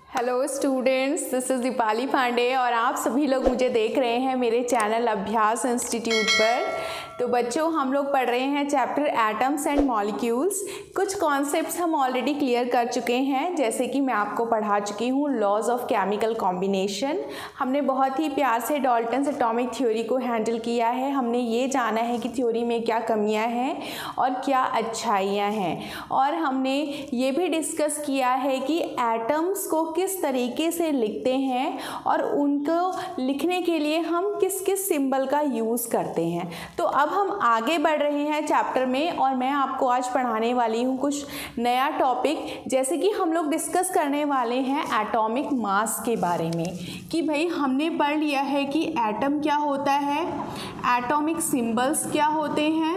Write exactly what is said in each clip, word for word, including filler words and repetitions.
Hello students, this is Deepali Pandey और आप सभी लोग मुझे देख रहे हैं मेरे चैनल अभ्यास इंस्टीट्यूट पर। तो बच्चों, हम लोग पढ़ रहे हैं चैप्टर एटम्स एंड मॉलिक्यूल्स। कुछ कॉन्सेप्ट्स हम ऑलरेडी क्लियर कर चुके हैं, जैसे कि मैं आपको पढ़ा चुकी हूँ लॉज ऑफ केमिकल कॉम्बिनेशन। हमने बहुत ही प्यार से डाल्टन्स एटॉमिक थ्योरी को हैंडल किया है। हमने ये जाना है कि थ्योरी में क्या कमियाँ हैं और क्या अच्छाइयाँ हैं, और हमने ये भी डिस्कस किया है कि एटम्स को किस तरीके से लिखते हैं और उनको लिखने के लिए हम किस किस सिंबल का यूज़ करते हैं। तो अब हम आगे बढ़ रहे हैं चैप्टर में, और मैं आपको आज पढ़ाने वाली हूँ कुछ नया टॉपिक। जैसे कि हम लोग डिस्कस करने वाले हैं एटॉमिक मास के बारे में, कि भाई हमने पढ़ लिया है कि एटम क्या होता है, एटॉमिक सिंबल्स क्या होते हैं।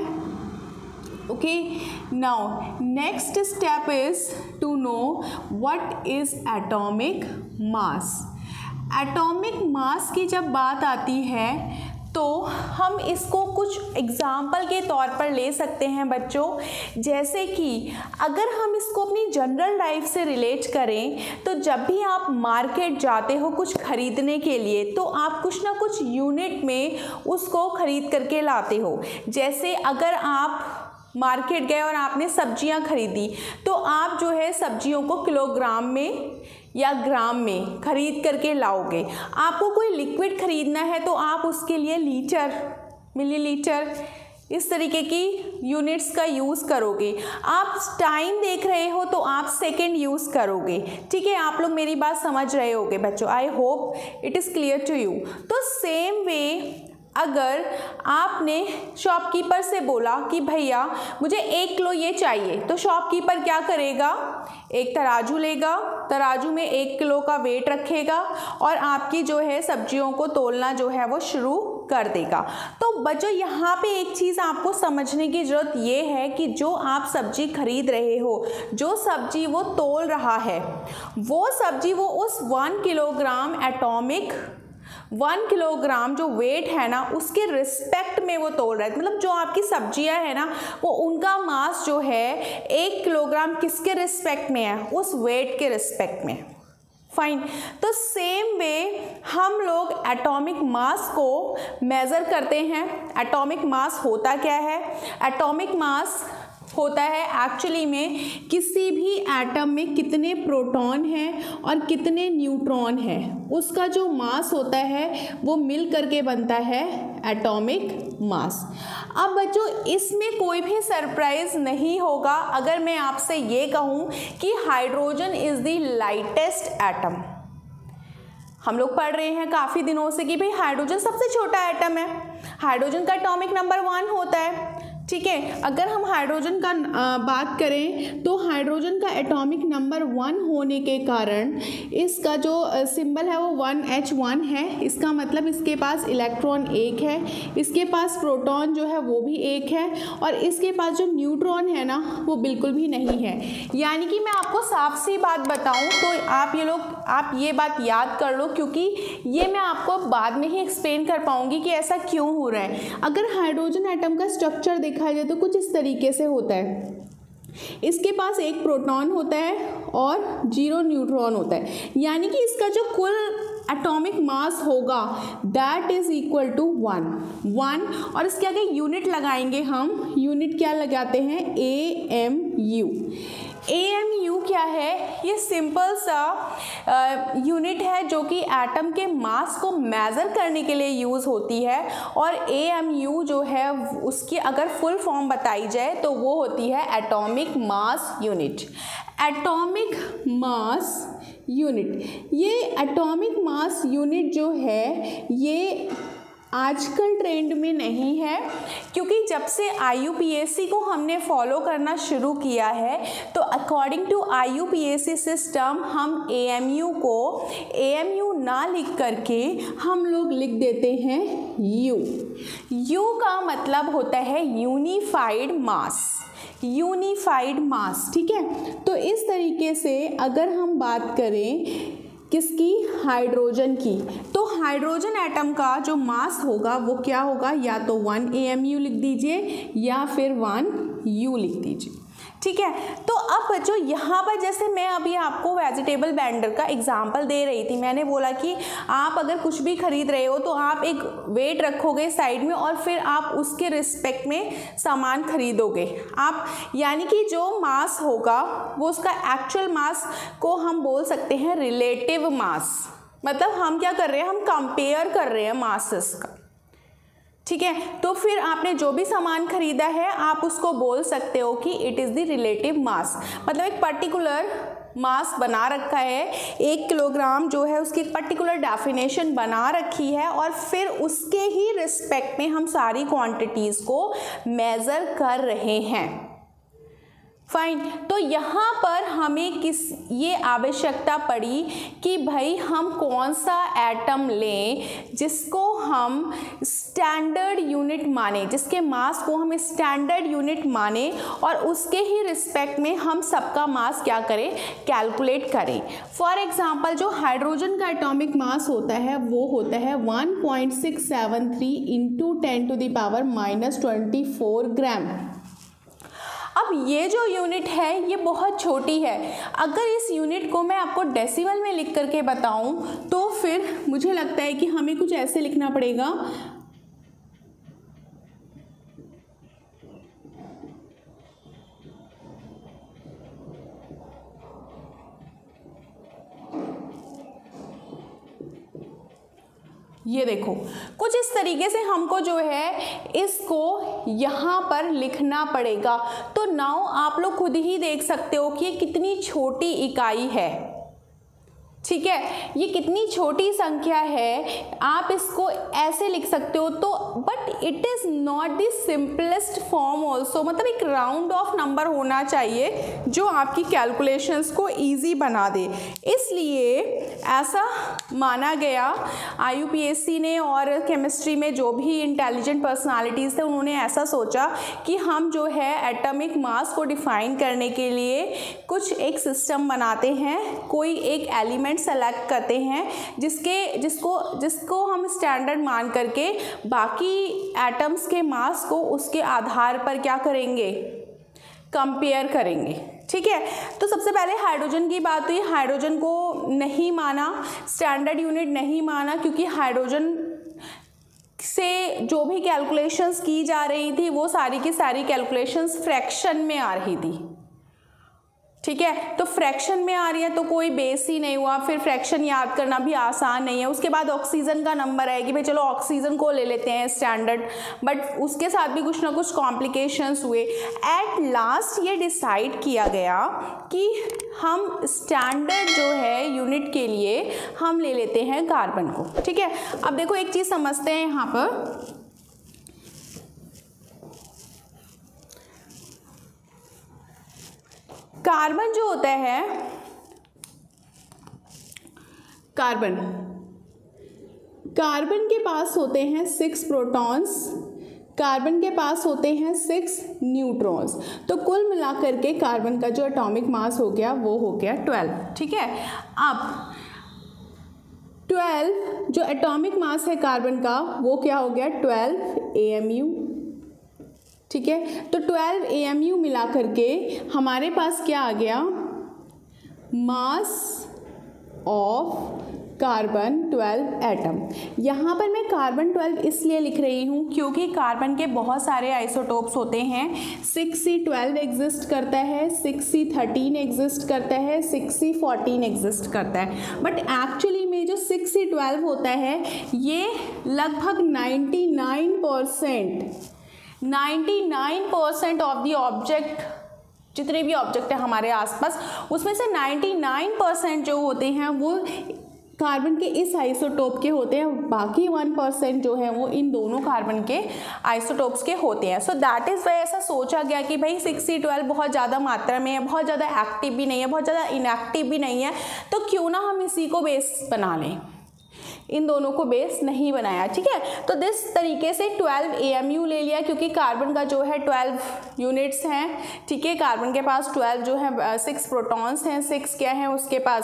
Okay, now next step is to know what is atomic mass. Atomic mass की जब बात आती है तो हम इसको कुछ एग्जाम्पल के तौर पर ले सकते हैं बच्चों। जैसे कि अगर हम इसको अपनी जनरल लाइफ से रिलेट करें, तो जब भी आप मार्केट जाते हो कुछ खरीदने के लिए, तो आप कुछ ना कुछ यूनिट में उसको खरीद करके लाते हो। जैसे अगर आप मार्केट गए और आपने सब्जियां खरीदी, तो आप जो है सब्जियों को किलोग्राम में या ग्राम में खरीद करके लाओगे। आपको कोई लिक्विड खरीदना है तो आप उसके लिए लीटर, मिलीलीटर, इस तरीके की यूनिट्स का यूज़ करोगे। आप टाइम देख रहे हो तो आप सेकंड यूज़ करोगे। ठीक है, आप लोग मेरी बात समझ रहे होगे बच्चों। I hope it is clear to you. तो सेम वे अगर आपने शॉपकीपर से बोला कि भैया मुझे एक किलो ये चाहिए, तो शॉपकीपर क्या करेगा, एक तराजू लेगा, तराजू में एक किलो का वेट रखेगा और आपकी जो है सब्जियों को तोलना जो है वो शुरू कर देगा। तो बच्चों, यहाँ पे एक चीज़ आपको समझने की ज़रूरत ये है कि जो आप सब्जी खरीद रहे हो, जो सब्जी वो तोल रहा है, वो सब्जी वो उस one kilogram atomic one kilogram जो वेट है ना, उसके रिस्पेक्ट में वो तोल रहा है। मतलब जो आपकी सब्जियां है ना, वो उनका मास जो है एक किलोग्राम किसके रिस्पेक्ट में है, उस वेट के रिस्पेक्ट में। फाइन। तो सेम वे हम लोग एटॉमिक मास को मेज़र करते हैं। एटॉमिक मास होता क्या है? एटॉमिक मास होता है एक्चुअली में किसी भी एटम में कितने प्रोटॉन हैं और कितने न्यूट्रॉन हैं, उसका जो मास होता है वो मिल करके बनता है एटॉमिक मास। अब बच्चों, इसमें कोई भी सरप्राइज नहीं होगा अगर मैं आपसे ये कहूँ कि hydrogen is the lightest atom. हम लोग पढ़ रहे हैं काफ़ी दिनों से कि भाई हाइड्रोजन सबसे छोटा एटम है, हाइड्रोजन का एटॉमिक नंबर वन होता है। ठीक है, अगर हम हाइड्रोजन का आ, बात करें तो हाइड्रोजन का एटॉमिक नंबर वन होने के कारण इसका जो सिंबल है वो वन एच वन है। इसका मतलब इसके पास इलेक्ट्रॉन एक है, इसके पास प्रोटॉन जो है वो भी एक है, और इसके पास जो न्यूट्रॉन है ना वो बिल्कुल भी नहीं है। यानी कि मैं आपको साफ सी बात बताऊं तो आप ये लोग आप ये बात याद कर लो, क्योंकि ये मैं आपको बाद में ही एक्सप्लेन कर पाऊंगी कि ऐसा क्यों हो रहा है। अगर हाइड्रोजन एटम का स्ट्रक्चर देखा जाए तो कुछ इस तरीके से होता है। इसके पास एक प्रोटॉन होता है और जीरो न्यूट्रॉन होता है, यानी कि इसका जो कुल एटॉमिक मास होगा that is equal to one one और इसके आगे यूनिट लगाएंगे हम। यूनिट क्या लगाते हैं? A M U. A M U क्या है? ये सिंपल सा यूनिट है जो कि एटम के मास को मेज़र करने के लिए यूज़ होती है, और ए एम यू जो है उसकी अगर फुल फॉर्म बताई जाए तो वो होती है atomic mass unit. Atomic mass unit, ये एटॉमिक मास यूनिट जो है ये आजकल ट्रेंड में नहीं है, क्योंकि जब से I U P S C को हमने फॉलो करना शुरू किया है तो according to I U P S C system हम ए एम यू को ए एम यू ना लिख करके हम लोग लिख देते हैं U। U का मतलब होता है यूनिफाइड मास, यूनिफाइड मास। ठीक है, तो इस तरीके से अगर हम बात करें किसकी? हाइड्रोजन की, तो हाइड्रोजन एटम का जो मास होगा वो क्या होगा? या तो वन ए एम यू लिख दीजिए या फिर वन यू लिख दीजिए, ठीक है। तो अब बच्चों यहाँ पर जैसे मैं अभी आपको वेजिटेबल वेंडर का एग्जांपल दे रही थी, मैंने बोला कि आप अगर कुछ भी खरीद रहे हो तो आप एक वेट रखोगे साइड में और फिर आप उसके रिस्पेक्ट में सामान खरीदोगे आप, यानी कि जो मास होगा वो उसका एक्चुअल मास को हम बोल सकते हैं रिलेटिव मास, मतलब हम क्या कर रहे हैं, हम कंपेयर कर रहे हैं मासेस का, ठीक है। तो फिर आपने जो भी सामान खरीदा है आप उसको बोल सकते हो कि it is the relative mass, मतलब एक पर्टिकुलर मास बना रखा है, एक किलोग्राम जो है उसकी एक पर्टिकुलर डेफिनेशन बना रखी है और फिर उसके ही रिस्पेक्ट में हम सारी क्वांटिटीज़ को मेज़र कर रहे हैं। फाइन, तो यहाँ पर हमें किस ये आवश्यकता पड़ी कि भाई हम कौन सा एटम लें जिसको हम स्टैंडर्ड यूनिट माने, जिसके मास को हम स्टैंडर्ड यूनिट माने और उसके ही रिस्पेक्ट में हम सबका मास क्या करें, कैलकुलेट करें। फॉर एग्जांपल जो हाइड्रोजन का एटॉमिक मास होता है वो होता है one point six seven three into ten to the power minus twenty four gram. अब ये जो यूनिट है ये बहुत छोटी है, अगर इस यूनिट को मैं आपको डेसिमल में लिख करके बताऊं तो फिर मुझे लगता है कि हमें कुछ ऐसे लिखना पड़ेगा, ये देखो कुछ इस तरीके से हमको जो है इसको यहाँ पर लिखना पड़ेगा। तो नाउ आप लोग खुद ही देख सकते हो कि ये कितनी छोटी इकाई है, ठीक है, ये कितनी छोटी संख्या है, आप इसको ऐसे लिख सकते हो। तो but it is not the simplest form also, मतलब एक राउंड ऑफ नंबर होना चाहिए जो आपकी कैलकुलेशंस को इजी बना दे, इसलिए ऐसा माना गया I U P S C ने और केमिस्ट्री में जो भी इंटेलिजेंट पर्सनालिटीज़ थे उन्होंने ऐसा सोचा कि हम जो है एटॉमिक मास को डिफाइन करने के लिए कुछ एक सिस्टम बनाते हैं, कोई एक एलिमेंट सेलेक्ट करते हैं जिसके जिसको जिसको हम स्टैंडर्ड मान करके बाकी एटम्स के मास को उसके आधार पर क्या करेंगे, कंपेयर करेंगे, ठीक है। तो सबसे पहले हाइड्रोजन की बात हुई, हाइड्रोजन को नहीं माना, स्टैंडर्ड यूनिट नहीं माना क्योंकि हाइड्रोजन से जो भी कैलकुलेशंस की जा रही थी वो सारी की सारी कैलकुलेशंस फ्रैक्शन में आ रही थी, ठीक है। तो फ्रैक्शन में आ रही है तो कोई बेस ही नहीं हुआ, फिर फ्रैक्शन याद करना भी आसान नहीं है। उसके बाद ऑक्सीजन का नंबर है कि भाई चलो ऑक्सीजन को ले लेते हैं स्टैंडर्ड, बट उसके साथ भी कुछ ना कुछ कॉम्प्लिकेशंस हुए। एट लास्ट ये डिसाइड किया गया कि हम स्टैंडर्ड जो है यूनिट के लिए हम ले लेते हैं कार्बन को, ठीक है। अब देखो एक चीज़ समझते हैं यहाँ पर, कार्बन जो होता है, कार्बन कार्बन के पास होते हैं सिक्स प्रोटॉन्स, कार्बन के पास होते हैं सिक्स न्यूट्रॉन्स, तो कुल मिलाकर के कार्बन का जो एटॉमिक मास हो गया वो हो गया ट्वेल्व, ठीक है। अब ट्वेल्व जो एटॉमिक मास है कार्बन का वो क्या हो गया, ट्वेल्व ए एम यू, ठीक है। तो ट्वेल्व ए एम यू मिला करके हमारे पास क्या आ गया, mass of carbon twelve atom. यहाँ पर मैं कार्बन ट्वेल्व इसलिए लिख रही हूँ क्योंकि कार्बन के बहुत सारे आइसोटोप्स होते हैं, सिक्स सी ट्वेल्व एग्जिस्ट करता है, सिक्स सी थर्टीन एग्जिस्ट करता है, सिक्स सी फोर्टीन एग्जिस्ट करता है, बट एक्चुअली में जो सिक्स सी ट्वेल्व होता है ये लगभग ninety nine percent ninety nine percent of the object, जितने भी ऑब्जेक्ट है हमारे आसपास उसमें से नाइन्टी नाइन परसेंट जो होते हैं वो कार्बन के इस आइसोटोप के होते हैं, बाकी वन परसेंट जो है वो इन दोनों कार्बन के आइसोटोप्स के होते हैं। सो दैट इज़ वाई ऐसा सोचा गया कि भाई सिक्स सी ट्वेल्व बहुत ज़्यादा मात्रा में है, बहुत ज़्यादा एक्टिव भी नहीं है, बहुत ज़्यादा इनएक्टिव भी नहीं है, तो क्यों ना हम इसी को बेस बना लें, इन दोनों को बेस नहीं बनाया, ठीक है। तो दिस तरीके से ट्वेल्व ए एम यू ले लिया क्योंकि कार्बन का जो है ट्वेल्व यूनिट्स हैं, ठीक है। कार्बन के पास ट्वेल्व जो है सिक्स प्रोटॉन्स हैं, सिक्स क्या है उसके पास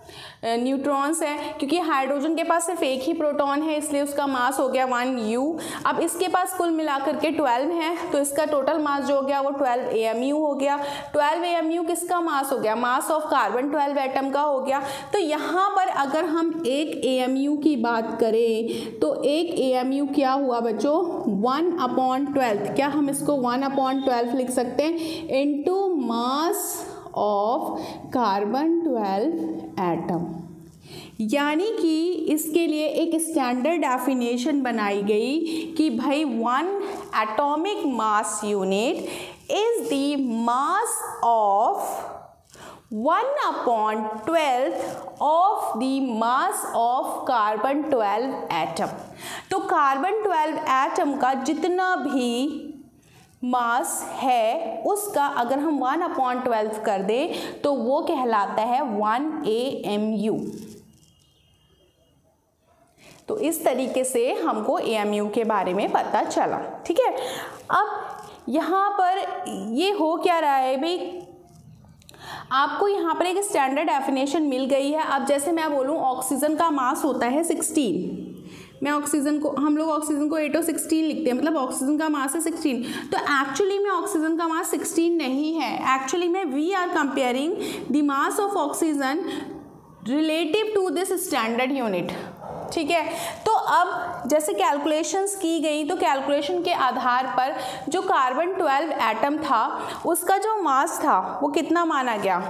न्यूट्रॉन्स है, क्योंकि हाइड्रोजन के पास सिर्फ एक ही प्रोटॉन है इसलिए उसका मास हो गया वन यू। अब इसके पास कुल मिलाकर के ट्वेल्व है तो इसका टोटल मास जो हो गया वो ट्वेल्व ए एम यू हो गया। ट्वेल्व ए एम यू किसका मास हो गया? Mass of carbon twelve atom का हो गया। तो यहाँ पर अगर हम एक ए एम यू की बात करें तो एक ए एम यू क्या हुआ बच्चों? One upon twelve. क्या हम इसको वन अपॉन ट्वेल्व लिख सकते हैं? Into mass of carbon twelve atom. यानी कि इसके लिए एक स्टैंडर्ड डेफिनेशन बनाई गई कि भाई one atomic mass unit is the mass of one upon twelve of the mass of carbon twelve atom. तो कार्बन ट्वेल्व एटम का जितना भी मास है उसका अगर हम वन अपॉन ट्वेल्व कर दें तो वो कहलाता है वन ए एम यू। तो इस तरीके से हमको ए एम यू के बारे में पता चला। ठीक है, अब यहाँ पर ये हो क्या रहा है भाई, आपको यहाँ पर एक स्टैंडर्ड डेफिनेशन मिल गई है। अब जैसे मैं बोलूँ ऑक्सीजन का मास होता है सिक्सटीन, मैं ऑक्सीजन को हम लोग ऑक्सीजन को एट ओ सिक्सटीन लिखते हैं, मतलब ऑक्सीजन का मास है सिक्सटीन। तो एक्चुअली में ऑक्सीजन का मास सिक्सटीन नहीं है, एक्चुअली में we are comparing the mass of oxygen relative to this standard unit. ठीक है, तो अब जैसे कैलकुलेशंस की गई तो कैलकुलेशन के आधार पर जो कार्बन ट्वेल्व एटम था उसका जो मास था वो कितना माना गया?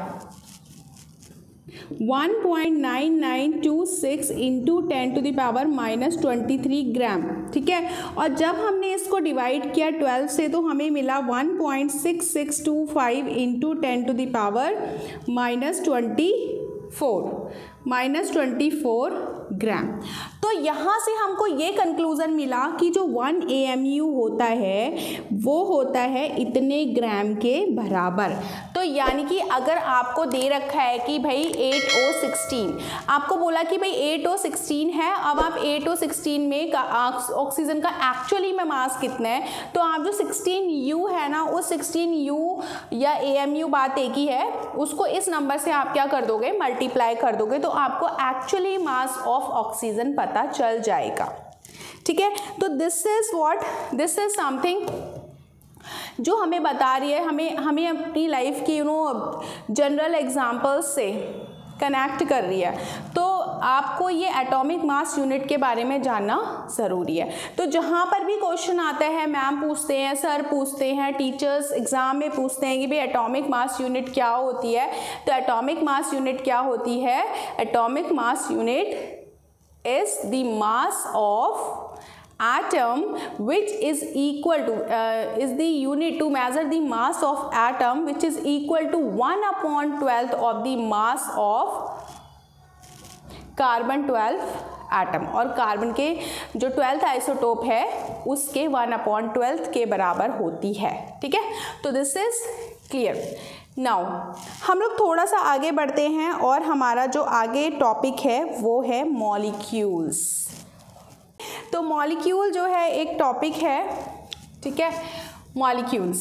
One point nine nine two six into ten to the power minus twenty three gram. ठीक है, और जब हमने इसको डिवाइड किया ट्वेल्व से तो हमें मिला one point six six two five into ten to the power minus twenty four minus twenty four gram. तो यहाँ से हमको ये कंक्लूज़न मिला कि जो वन ए एम यू होता है वो होता है इतने ग्राम के बराबर। तो यानी कि अगर आपको दे रखा है कि भाई एट ओ सिक्सटीन, आपको बोला कि भाई एट ओ सिक्सटीन है, अब आप एट ओ सिक्सटीन में ऑक्सीजन का एक्चुअली में मास कितना है, तो आप जो सिक्सटीन यू है ना उस सिक्सटीन यू या ए एम यू बात एक ही है, उसको इस नंबर से आप क्या कर दोगे? मल्टीप्लाई कर दोगे, तो आपको एक्चुअली मास ऑफ ऑक्सीजन पता चल जाएगा। ठीक है, तो this is what this is something जो हमें बता रही है, हमें हमें अपनी लाइफ की यू नो जनरल एग्जांपल्स से कनेक्ट कर रही है। तो आपको ये एटॉमिक मास यूनिट के बारे में जानना ज़रूरी है। तो जहाँ पर भी क्वेश्चन आता है, मैम पूछते हैं, सर पूछते हैं, टीचर्स एग्ज़ाम में पूछते हैं कि भाई एटॉमिक मास यूनिट क्या होती है, तो एटॉमिक मास यूनिट क्या होती है? Atomic mass unit is the mass of atom which is equal to uh, is the unit to measure the mass of atom which is equal to one upon twelfth of the mass of carbon twelve atom. और carbon के जो twelfth isotope है उसके one upon twelfth के बराबर होती है। ठीक है, तो दिस इज क्लियर। नाउ हम लोग थोड़ा सा आगे बढ़ते हैं और हमारा जो आगे टॉपिक है वो है मॉलिक्यूल्स। तो मॉलिक्यूल जो है एक टॉपिक है। ठीक है, मॉलिक्यूल्स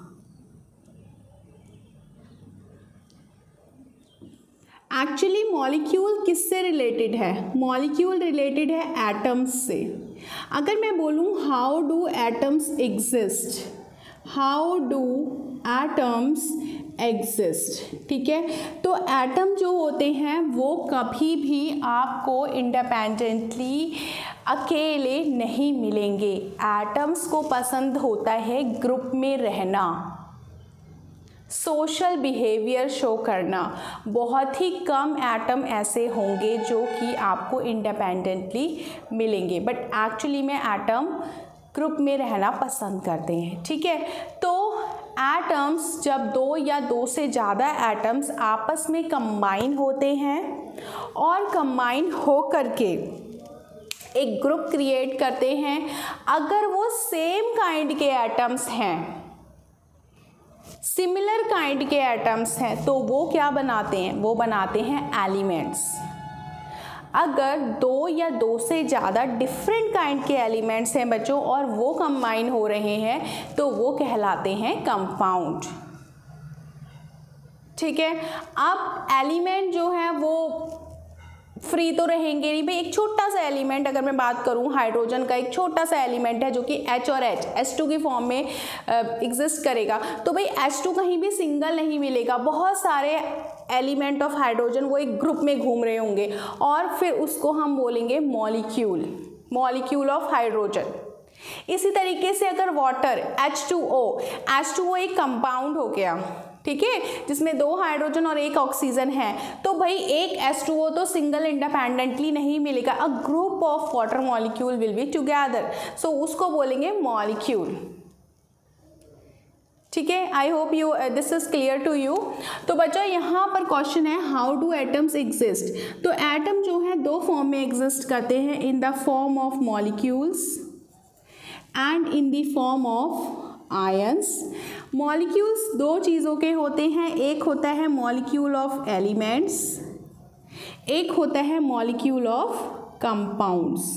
एक्चुअली मॉलिक्यूल किससे रिलेटेड है? मॉलिक्यूल रिलेटेड है एटम्स से। अगर मैं बोलूँ how do atoms exist, how do atoms exist, ठीक है, तो एटम जो होते हैं वो कभी भी आपको इंडिपेंडेंटली अकेले नहीं मिलेंगे। एटम्स को पसंद होता है ग्रुप में रहना, सोशल बिहेवियर शो करना। बहुत ही कम एटम ऐसे होंगे जो कि आपको इंडिपेंडेंटली मिलेंगे, बट एक्चुअली में एटम ग्रुप में रहना पसंद करते हैं। ठीक है, तो एटम्स जब दो या दो से ज़्यादा एटम्स आपस में कंबाइन होते हैं और कंबाइन हो करके एक ग्रुप क्रिएट करते हैं, अगर वो सेम काइंड के एटम्स हैं, सिमिलर काइंड के एटम्स हैं, तो वो क्या बनाते हैं? वो बनाते हैं एलिमेंट्स। अगर दो या दो से ज़्यादा डिफरेंट काइंड के एलिमेंट्स हैं बच्चों और वो कंबाइन हो रहे हैं तो वो कहलाते हैं कंपाउंड। ठीक है, अब एलिमेंट जो है वो फ्री तो रहेंगे नहीं भाई। एक छोटा सा एलिमेंट अगर मैं बात करूं, हाइड्रोजन का एक छोटा सा एलिमेंट है जो कि H और H एच टू की फॉर्म में एग्जिस्ट करेगा, तो भाई एच टू कहीं भी सिंगल नहीं मिलेगा, बहुत सारे एलिमेंट ऑफ हाइड्रोजन वो एक ग्रुप में घूम रहे होंगे और फिर उसको हम बोलेंगे मॉलिक्यूल, मॉलिक्यूल ऑफ हाइड्रोजन। इसी तरीके से अगर water H two O, H two O एक कंपाउंड हो गया, ठीक है, जिसमें दो हाइड्रोजन और एक ऑक्सीजन है, तो भाई एक एच टू ओ तो सिंगल इंडिपेंडेंटली नहीं मिलेगा, a group of water molecule will be together, so उसको बोलेंगे मॉलिक्यूल। ठीक है, I hope you this is clear to you. तो बच्चों यहाँ पर क्वेश्चन है हाउ डू एटम्स एग्जिस्ट। तो एटम जो है दो फॉर्म में एग्जिस्ट करते हैं, in the form of molecules and in the form of ions. Molecules दो चीज़ों के होते हैं, एक होता है मॉलिक्यूल ऑफ एलिमेंट्स, एक होता है मॉलिक्यूल ऑफ कंपाउंड्स।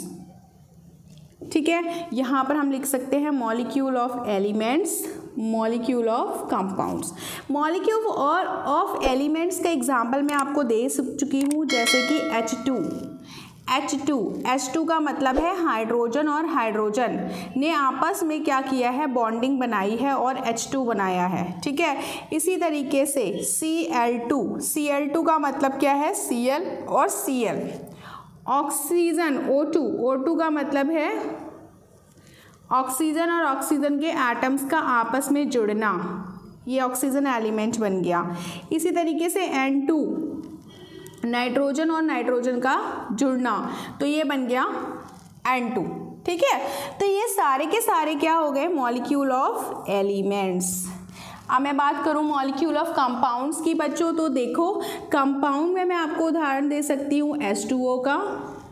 ठीक है, यहाँ पर हम लिख सकते हैं molecule of elements, molecule of compounds. Molecule और ऑफ एलिमेंट्स का एग्जाम्पल मैं आपको दे चुकी हूँ, जैसे कि H two. H two H two का मतलब है हाइड्रोजन और हाइड्रोजन ने आपस में क्या किया है, बॉन्डिंग बनाई है और एच टू बनाया है। ठीक है, इसी तरीके से C L two, C L two का मतलब क्या है, Cl और Cl। Oxygen O two, O two का मतलब है ऑक्सीजन और ऑक्सीजन के एटम्स का आपस में जुड़ना, ये ऑक्सीजन एलिमेंट बन गया। इसी तरीके से एन टू, नाइट्रोजन और नाइट्रोजन का जुड़ना, तो ये बन गया एन टू। ठीक है, तो ये सारे के सारे क्या हो गए, मॉलिक्यूल ऑफ एलिमेंट्स। अब मैं बात करूं मॉलिक्यूल ऑफ कंपाउंड्स की बच्चों, तो देखो कंपाउंड में मैं आपको उदाहरण दे सकती हूँ एच टू ओ का,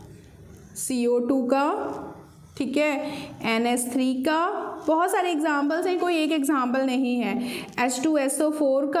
सी ओ टू का, ठीक है, एन एस थ्री का, बहुत सारे एग्जाम्पल्स हैं, कोई एक एग्जाम्पल नहीं है, H two S O four का।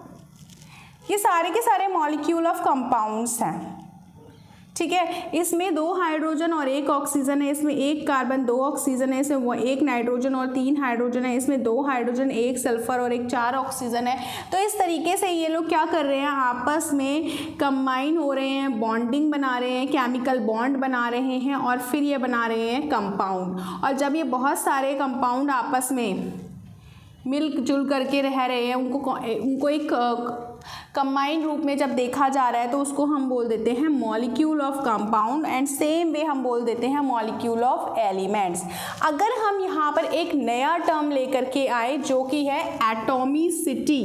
ये सारे के सारे मॉलिक्यूल ऑफ कंपाउंड्स हैं। ठीक है, इसमें दो हाइड्रोजन और एक ऑक्सीजन है, इसमें एक कार्बन दो ऑक्सीजन है, इसमें वो एक नाइट्रोजन और तीन हाइड्रोजन है, इसमें दो हाइड्रोजन एक सल्फर और एक चार ऑक्सीजन है। तो इस तरीके से ये लोग क्या कर रहे हैं, आपस में कंबाइन हो रहे हैं, बॉन्डिंग बना रहे हैं, केमिकल बॉन्ड बना रहे हैं और फिर ये बना रहे हैं कंपाउंड। और जब ये बहुत सारे कंपाउंड आपस में मिलजुल करके रह रहे हैं, उनको उनको एक कंबाइन रूप में जब देखा जा रहा है, तो उसको हम बोल देते हैं molecule of compound. And same way हम बोल देते हैं मॉलिक्यूल ऑफ एलिमेंट्स। अगर हम यहाँ पर एक नया टर्म लेकर के आए जो कि है एटॉमिसिटी,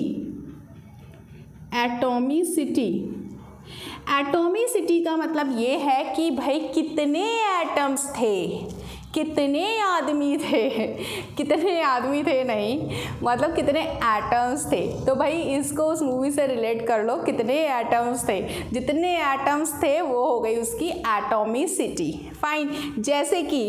एटॉमिसिटी एटॉमिसिटी का मतलब ये है कि भाई कितने एटम्स थे, कितने आदमी थे, कितने आदमी थे नहीं, मतलब कितने एटम्स थे। तो भाई इसको उस मूवी से रिलेट कर लो, कितने एटम्स थे, जितने एटम्स थे वो हो गई उसकी एटॉमिसिटी। फाइन, जैसे कि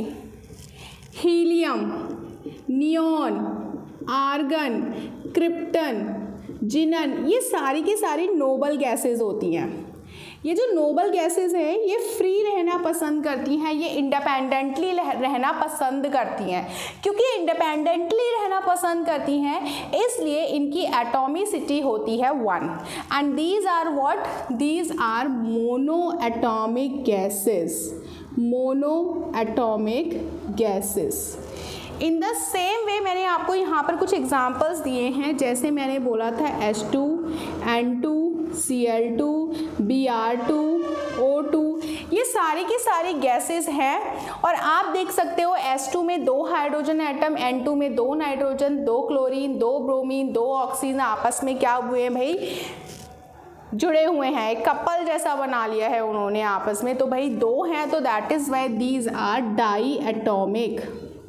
helium, neon, argon, krypton, xenon, ये सारी की सारी नोबल गैसेस होती हैं। ये जो नोबल गैसेस हैं ये फ्री रहना पसंद करती हैं, ये इंडिपेंडेंटली रहना पसंद करती हैं। क्योंकि इंडिपेंडेंटली रहना पसंद करती हैं इसलिए इनकी एटॉमिसिटी होती है one. And these are what, these are mono atomic gases, mono atomic gases. In the same way मैंने आपको यहाँ पर कुछ एग्जाम्पल्स दिए हैं, जैसे मैंने बोला था H two, N two, C L two, B R two, O two, ये सारी की सारी गैसेस हैं। और आप देख सकते हो एच टू में दो हाइड्रोजन एटम, एन टू में दो नाइट्रोजन, दो क्लोरीन, दो ब्रोमीन, दो ऑक्सीजन आपस में क्या हुए हैं भाई, जुड़े हुए हैं, एक कपल जैसा बना लिया है उन्होंने आपस में। तो भाई दो हैं, तो that is why these are di atomic,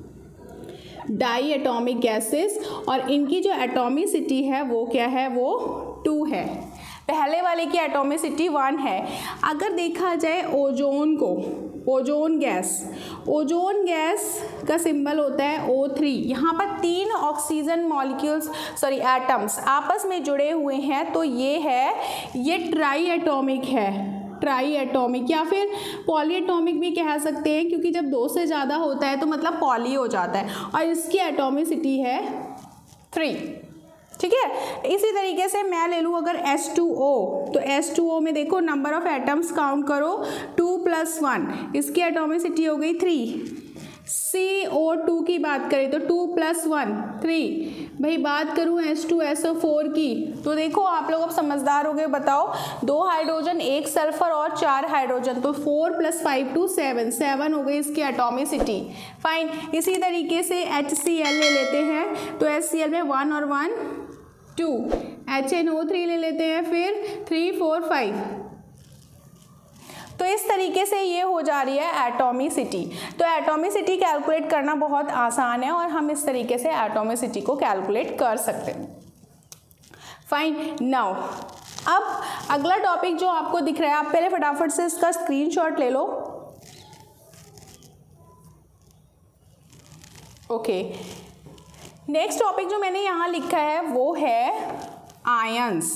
di atomic gases. और इनकी जो एटॉमिसिटी है वो क्या है, वो टू है। पहले वाले की एटॉमिसिटी वन है। अगर देखा जाए ओजोन को, ओजोन गैस, ओजोन गैस का सिंबल होता है ओ थ्री। यहाँ पर तीन ऑक्सीजन मॉलिक्यूल्स सॉरी एटम्स आपस में जुड़े हुए हैं, तो ये है, ये ट्राई एटॉमिक है, ट्राई एटॉमिक या फिर पॉली एटॉमिक भी कह सकते हैं, क्योंकि जब दो से ज़्यादा होता है तो मतलब पॉली हो जाता है। और इसकी एटॉमिसिटी है थ्री। ठीक है, इसी तरीके से मैं ले लूँ अगर एच टू ओ, तो एच टू ओ में देखो नंबर ऑफ एटम्स काउंट करो, टू प्लस वन, इसकी एटॉमिसिटी हो गई थ्री। सी ओ टू की बात करें तो टू प्लस वन थ्री। भाई बात करूँ H two S O four की, तो देखो आप लोग अब समझदार हो गए, बताओ दो हाइड्रोजन, एक सल्फर और चार हाइड्रोजन, तो four plus five two seven, seven हो गई इसकी एटॉमिसिटी। फाइन। इसी तरीके से एच सी एल ले लेते हैं, तो एच सी एल में वन और one two, H N O three ले लेते हैं, फिर थ्री फोर फाइव। तो इस तरीके से ये हो जा रही है एटॉमिसिटी। तो एटॉमिसिटी कैलकुलेट करना बहुत आसान है और हम इस तरीके से एटॉमिसिटी को कैलकुलेट कर सकते हैं। फाइन। नाउ अब अगला टॉपिक जो आपको दिख रहा है, आप पहले फटाफट से इसका स्क्रीनशॉट ले लो। ओके, नेक्स्ट टॉपिक जो मैंने यहाँ लिखा है वो है आयंस।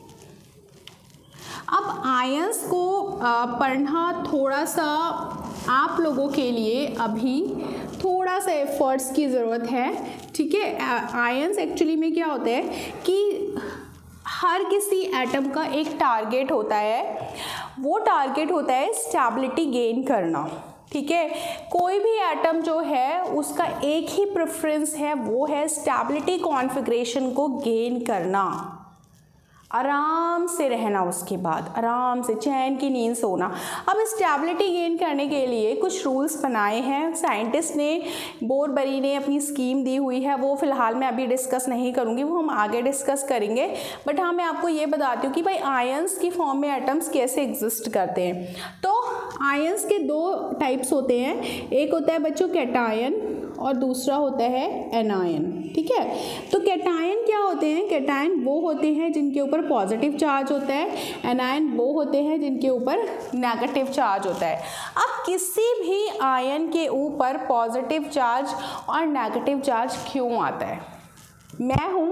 अब आयंस को पढ़ना थोड़ा सा आप लोगों के लिए अभी थोड़ा सा एफर्ट्स की ज़रूरत है, ठीक है। आयंस एक्चुअली में क्या होता है कि हर किसी एटम का एक टारगेट होता है, वो टारगेट होता है स्टेबिलिटी गेन करना, ठीक है। कोई भी एटम जो है उसका एक ही प्रेफरेंस है, वो है स्टेबिलिटी कॉन्फ़िगरेशन को गेन करना, आराम से रहना, उसके बाद आराम से चैन की नींद सोना। अब स्टेबिलिटी गेन करने के लिए कुछ रूल्स बनाए हैं साइंटिस्ट ने, बोरबरी ने अपनी स्कीम दी हुई है, वो फ़िलहाल मैं अभी डिस्कस नहीं करूँगी, वो हम आगे डिस्कस करेंगे। बट हाँ, मैं आपको ये बताती हूँ कि भाई आयंस की फॉर्म में एटम्स कैसे एग्जिस्ट करते हैं। तो आयंस के दो टाइप्स होते हैं, एक होता है बच्चों कैटायन और दूसरा होता है एनायन, ठीक है। तो कैटायन क्या होते हैं? कैटायन वो होते हैं जिनके ऊपर पॉजिटिव चार्ज होता है, एनायन वो होते हैं जिनके ऊपर नेगेटिव चार्ज होता है। अब किसी भी आयन के ऊपर पॉजिटिव चार्ज और नेगेटिव चार्ज क्यों आता है? मैं हूँ,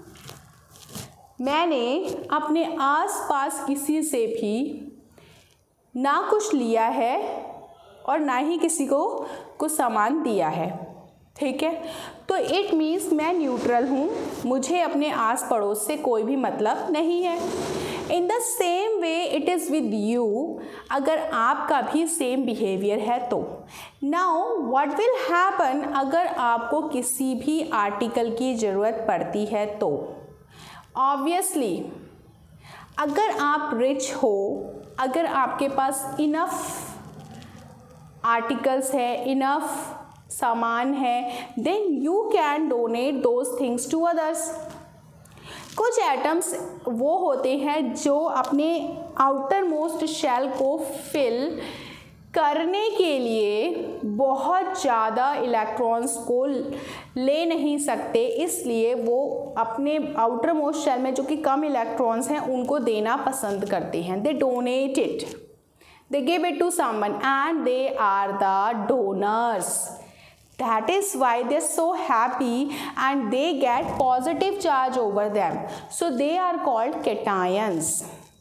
मैंने अपने आसपास किसी से भी ना कुछ लिया है और ना ही किसी को कुछ सामान दिया है, ठीक है। तो इट मीन्स मैं न्यूट्रल हूँ, मुझे अपने आस पड़ोस से कोई भी मतलब नहीं है। In the same way it is with you, अगर आपका भी सेम बिहेवियर है तो। नाउ व्हाट विल हैपन अगर आपको किसी भी आर्टिकल की ज़रूरत पड़ती है तो? ऑब्वियसली अगर आप रिच हो, अगर आपके पास इनफ आर्टिकल्स है, इनफ सामान है, then you can donate those things to others. कुछ एटम्स वो होते हैं जो अपने आउटर मोस्ट शेल को फिल करने के लिए बहुत ज़्यादा इलेक्ट्रॉन्स को ले नहीं सकते, इसलिए वो अपने आउटर मोस्ट शेल में जो कि कम इलेक्ट्रॉन्स हैं उनको देना पसंद करते हैं। They donate it, they give it to someone and they are the donors. That is why they're so happy and they get positive charge over them. So they are called cations.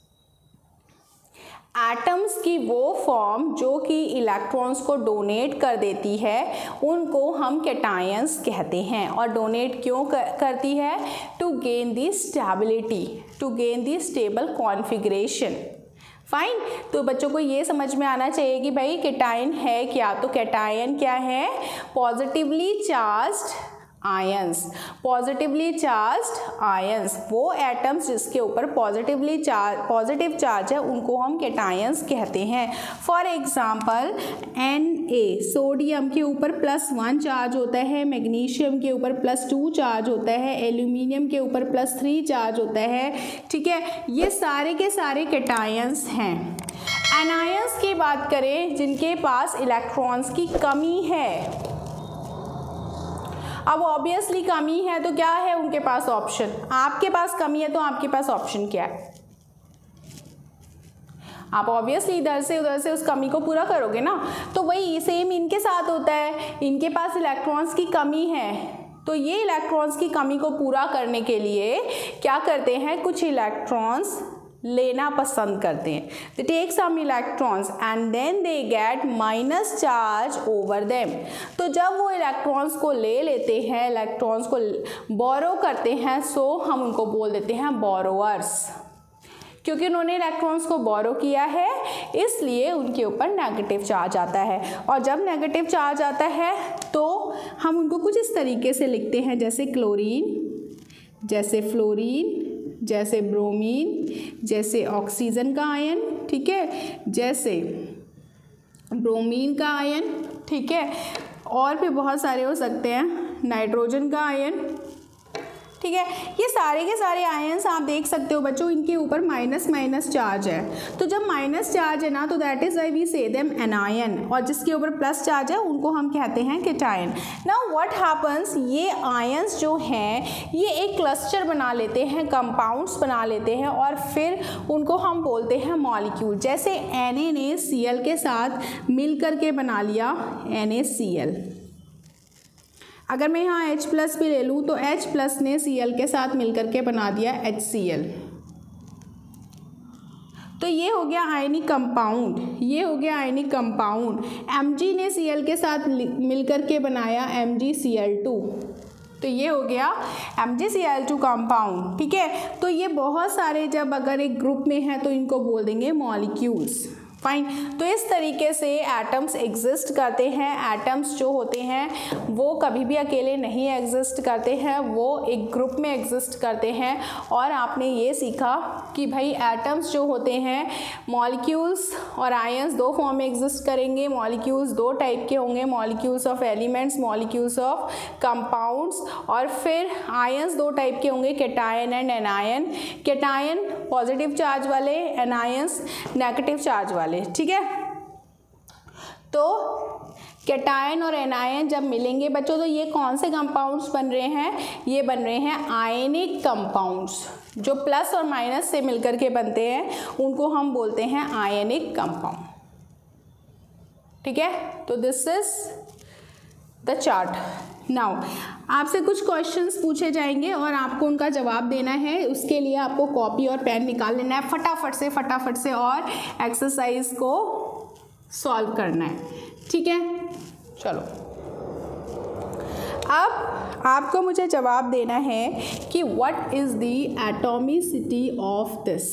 Atoms की वो form जो कि electrons को donate कर देती है उनको हम कैटायंस कहते हैं। और डोनेट क्यों कर, करती है? To gain the stability, to gain the stable configuration. Fine. तो बच्चों को ये समझ में आना चाहिए कि भाई कैटायन है क्या। तो कैटायन क्या है? Positively charged ions. Positively charged ions, वो एटम्स जिसके ऊपर पॉजिटिवली चार्ज पॉजिटिव चार्ज है उनको हम कैटायंस कहते हैं। For example N A, sodium के ऊपर प्लस वन चार्ज होता है, मैग्नीशियम के ऊपर प्लस टू चार्ज होता है, एल्यूमिनियम के ऊपर प्लस थ्री चार्ज होता है, ठीक है। ये सारे के सारे कैटायंस हैं। एनायंस की बात करें जिनके पास इलेक्ट्रॉन्स की कमी है, अब ऑब्वियसली कमी है तो क्या है उनके पास ऑप्शन? आपके पास कमी है तो आपके पास ऑप्शन क्या है? आप ऑब्वियसली इधर से उधर से उस कमी को पूरा करोगे ना। तो वही सेम इनके साथ होता है, इनके पास इलेक्ट्रॉन्स की कमी है तो ये इलेक्ट्रॉन्स की कमी को पूरा करने के लिए क्या करते हैं? कुछ इलेक्ट्रॉन्स लेना पसंद करते हैं। They take some electrons and then they get minus charge over them. तो जब वो इलेक्ट्रॉन्स को ले लेते हैं, इलेक्ट्रॉन्स को बोरो करते हैं, सो हम उनको बोल देते हैं बोरोअर्स। क्योंकि उन्होंने इलेक्ट्रॉन्स को बोरो किया है इसलिए उनके ऊपर नेगेटिव चार्ज आता है। और जब नेगेटिव चार्ज आता है तो हम उनको कुछ इस तरीके से लिखते हैं, जैसे क्लोरीन, जैसे फ्लोरीन, जैसे ब्रोमीन, जैसे ऑक्सीजन का आयन, ठीक है, जैसे ब्रोमीन का आयन, ठीक है, और भी बहुत सारे हो सकते हैं, नाइट्रोजन का आयन, ठीक है। ये सारे के सारे आयन्स आप देख सकते हो बच्चों, इनके ऊपर माइनस माइनस चार्ज है। तो जब माइनस चार्ज है ना, तो that is why we say them anion, और जिसके ऊपर प्लस चार्ज है उनको हम कहते हैं केटायन। नाउ व्हाट हैपन्स, ये आयन्स जो हैं ये एक क्लस्टर बना लेते हैं, कंपाउंड्स बना लेते हैं, और फिर उनको हम बोलते हैं मॉलिक्यूल। जैसे एन ए ने सी एल के साथ मिल करके बना लिया एन ए सी एल। अगर मैं यहाँ H प्लस भी ले लूँ तो H प्लस ने Cl के साथ मिलकर के बना दिया एच सी एल। तो ये हो गया आयनिक कंपाउंड, ये हो गया आयनिक कंपाउंड। Mg ने Cl के साथ मिलकर के बनाया M G C L two, तो ये हो गया M G C L two compound, ठीक है। तो ये बहुत सारे जब अगर एक ग्रुप में है तो इनको बोल देंगे मॉलिक्यूल्स, फाइन। तो इस तरीके से एटम्स एग्जिस्ट करते हैं। एटम्स जो होते हैं वो कभी भी अकेले नहीं एग्जिस्ट करते हैं, वो एक ग्रुप में एग्जिस्ट करते हैं। और आपने ये सीखा कि भाई एटम्स जो होते हैं, मॉलिक्यूल्स और आयंस दो फॉर्म में एग्जिस्ट करेंगे। मॉलिक्यूल्स दो टाइप के होंगे, molecules of elements, molecules of compounds. और फिर आयंस दो टाइप के होंगे, cation and anion. Cation positive charge वाले, एनायंस नेगेटिव चार्ज वाले, ठीक है। तो केटायन और एनायन जब मिलेंगे बच्चों तो ये कौन से कंपाउंड्स बन रहे हैं, ये बन रहे हैं आयनिक कंपाउंड्स। जो प्लस और माइनस से मिलकर के बनते हैं उनको हम बोलते हैं आयनिक कंपाउंड, ठीक है। तो this is the chart. Now आपसे कुछ क्वेश्चंस पूछे जाएंगे और आपको उनका जवाब देना है। उसके लिए आपको कॉपी और पेन निकाल लेना है फटाफट से फटाफट से और एक्सरसाइज को सॉल्व करना है, ठीक है। चलो, अब आपको मुझे जवाब देना है कि what is the atomicity of this,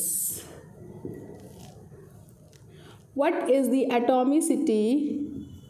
what is the atomicity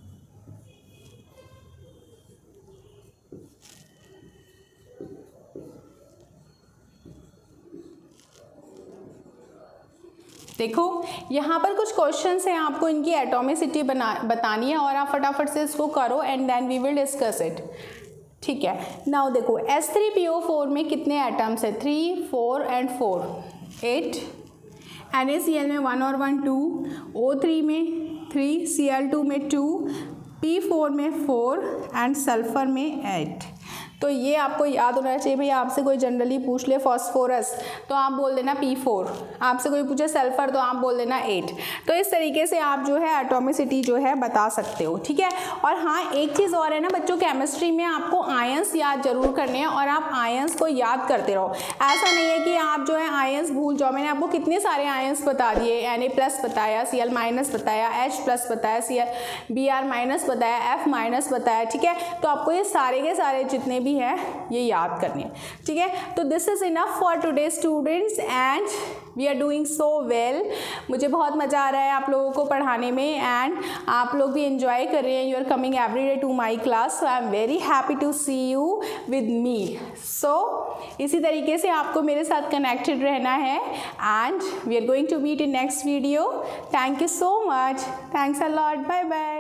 देखो यहाँ पर कुछ क्वेश्चंस हैं, आपको इनकी एटॉमिसिटी बना बतानी है और आप फटाफट से इसको करो and then we will discuss it, ठीक है। नाउ देखो S three P O four में कितने एटम्स है, three four and four, eight. N A C L में वन और वन टू, ओ थ्री में थ्री, सी एल टू में टू, पी फोर में फोर एंड सल्फर में एट। तो ये आपको याद होना चाहिए। भैया आपसे कोई जनरली पूछ ले फॉस्फोरस तो आप बोल देना पी फोर, आपसे कोई पूछे सल्फर तो आप बोल देना एट। तो इस तरीके से आप जो है एटॉमिसिटी जो है बता सकते हो, ठीक है। और हाँ एक चीज़ और है ना बच्चों, केमिस्ट्री में आपको आयंस याद जरूर करने हैं और आप आयंस को याद करते रहो। ऐसा नहीं है कि आप जो है आयंस भूल जाओ। मैंने आपको कितने सारे आयंस बता दिए, एन ए प्लस बताया, सी एल माइनस बताया, एच प्लस बताया, C L B R minus बताया, एफ माइनस बताया, ठीक है। तो आपको ये सारे के सारे जितने भी है ये याद करनी है, ठीक है। तो this is enough for today students and we are doing so well. मुझे बहुत मज़ा आ रहा है आप लोगों को पढ़ाने में एंड आप लोग भी एंजॉय कर रहे हैं। You are coming every day to my class, so I am very happy to see you with me. So इसी तरीके से आपको मेरे साथ कनेक्टेड रहना है and we are going to meet in next video. Thank you so much, thanks a lot, bye bye.